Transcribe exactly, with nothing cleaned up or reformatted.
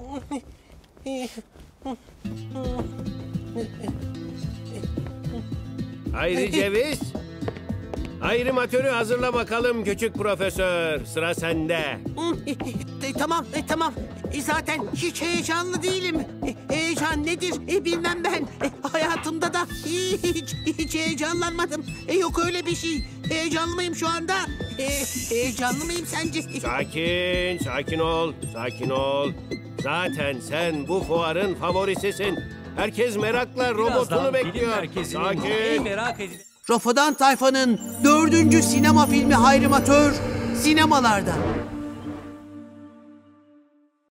Hayri Ceviz. Hayrimatörü hazırla bakalım küçük profesör. Sıra sende. E, tamam, e, tamam. E, zaten hiç heyecanlı değilim. E, heyecan nedir e, bilmem ben. E, hayatımda da hiç, hiç heyecanlanmadım. E, yok öyle bir şey. Heyecanlı mıyım şu anda? E, heyecanlı mıyım sence? Sakin, sakin ol, sakin ol. Zaten sen bu fuarın favorisisin. Herkes merakla robotunu bekliyor. Sakin. Merak edin. Rafadan Tayfa'nın dördüncü sinema filmi Hayrimatör sinemalarda.